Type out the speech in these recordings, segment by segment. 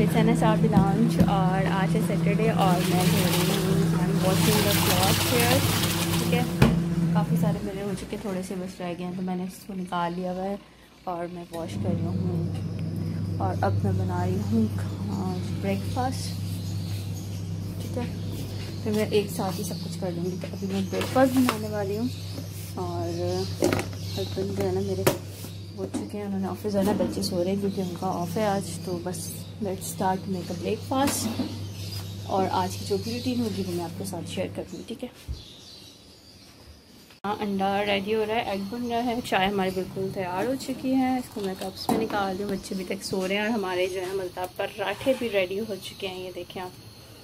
It's N S R the launch और आज है सैटरडे और मैं हो रही हूँ, I am washing the cloth here. ठीक है, काफ़ी सारे मेरे हो चुके, थोड़े से बस रह गए हैं तो मैंने इसको निकाल लिया हुआ है और मैं वॉश कर रही हूँ। और अब मैं बना रही हूँ ब्रेकफास्ट। ठीक है, फिर मैं एक साथ ही सब कुछ कर लूँगी। तो अभी मैं ब्रेकफास्ट बनाने वाली हूँ और हस्बैंड जो है ना मेरे हो चुके हैं, उन्होंने ऑफिस जाना, बच्चे सो रहे हैं क्योंकि उनका ऑफ है आज। तो बस let's start make a breakfast और आज की जो भी रूटीन होगी वो मैं आपके साथ शेयर करूँगी। ठीक है, अंडा रेडी हो रहा है, एग बन रहा है, चाय हमारी बिल्कुल तैयार हो चुकी है। इसको मैं कप्स में निकाल रही हूँ, बच्चे अभी तक सो रहे हैं और हमारे जो है मज़ेदार पराठे भी रेडी हो चुके हैं। ये देखें आप,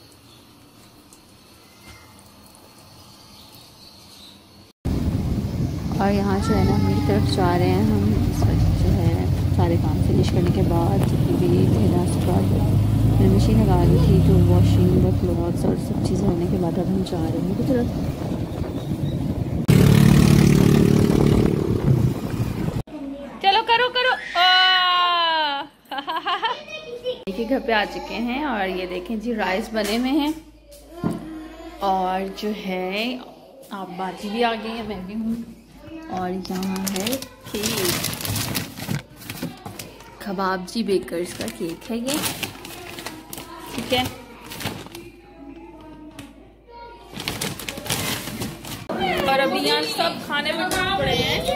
और यहाँ जो है ना मेरी तरफ जा रहे हैं हम। इस वक्त जो है सारे काम फिनिश करने के बाद भी मेरा सुबह मैंने मशीन लगा ली थी, तो वॉशिंग व क्लॉथ्स और सब चीज़ें होने के बाद अब हम जा रहे हैं की तरफ। चलो करो करो। देखिए घर पे आ चुके हैं और ये देखें जी राइस बने हुए हैं और जो है आप बाजी भी आ गई है, मैं भी हूँ। और यहाँ है केक, कबाबजी बेकर्स का केक है ये। ठीक है, और अभी यहाँ सब खाने में पड़े हैं।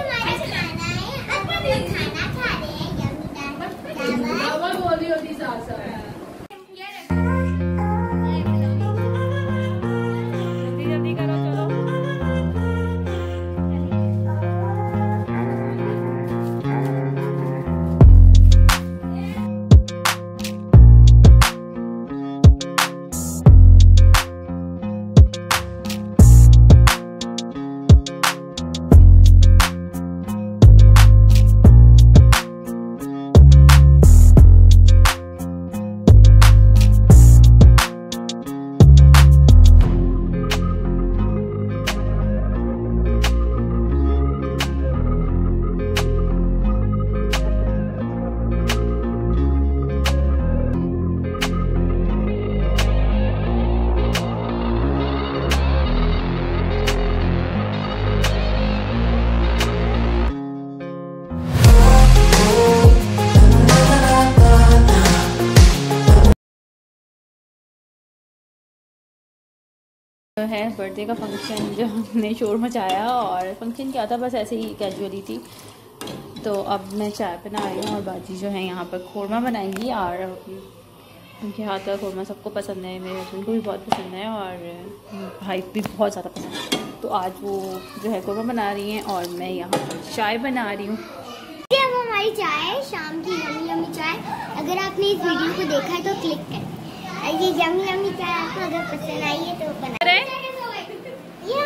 है बर्थडे का फंक्शन जो हमने शोर मचाया, और फंक्शन क्या था बस ऐसे ही कैजुअली थी। तो अब मैं चाय बना रही हूँ और बाजी जो है यहाँ पर खोरमा बनाएंगी और उनके हाथ का खोरमा सबको पसंद है, मेरे हस्बैंड को भी बहुत पसंद है और भाई भी बहुत ज़्यादा पसंद है। तो आज वो जो है खोरमा बना रही हैं और मैं यहाँ पर चाय बना रही हूँ। अब हमारी चाय है शाम की यम्मी यम्मी चाय। अगर आपने इस वीडियो को देखा है तो क्लिक करें। ये यम्मी यम्मी चाय आपको अगर पसंद आई है तो बनाएं। ये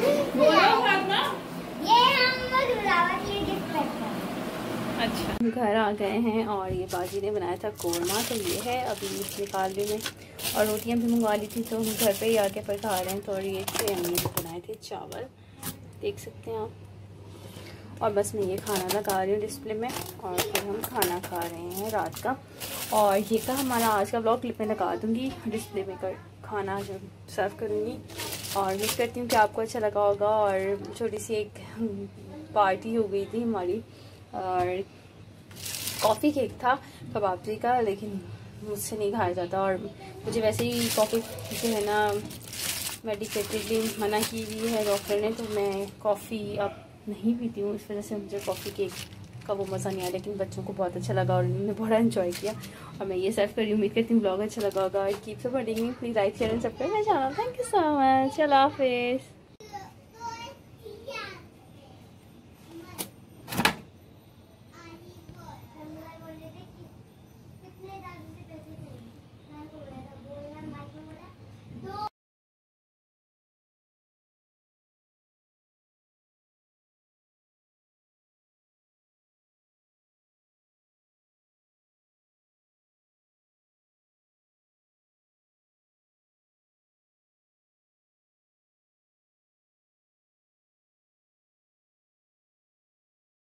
हम गिफ्ट करते हैं। अच्छा, घर आ गए हैं और ये बाजी ने बनाया था कोरमा, तो ये है अभी निकाल ली मैं। और रोटियां भी मंगवा ली थी तो हम घर पे ही आके पर खा रहे हैं। तो और ये थे हमने जो बनाए थे चावल, देख सकते हैं आप। और बस मैं ये खाना लगा रही हूँ डिस्प्ले में और फिर हम खाना खा रहे हैं रात का। और ये था हमारा आज का व्लॉग, क्लिप में लगा दूँगी डिस्प्ले में कर खाना जो सर्व करूँगी। और उम्मीद करती हूँ कि आपको अच्छा लगा होगा। और छोटी सी एक पार्टी हो गई थी हमारी और कॉफ़ी केक था कबाबजी का, लेकिन मुझसे नहीं खाया जाता और मुझे वैसे ही कॉफ़ी जो है ना मेडिकेटेडली मना की हुई है डॉक्टर ने, तो मैं कॉफ़ी अब नहीं पीती हूँ। इस वजह से मुझे कॉफ़ी केक का वो मज़ा नहीं आया, लेकिन बच्चों को बहुत अच्छा लगा और उन्होंने बड़ा एंजॉय किया और मैं ये सर्व करी। उम्मीद करती हूँ ब्लॉग अच्छा लगा होगा। Keep supporting me, please like share and subscribe my channel. Thank you so much. अल्लाह हाफिज़।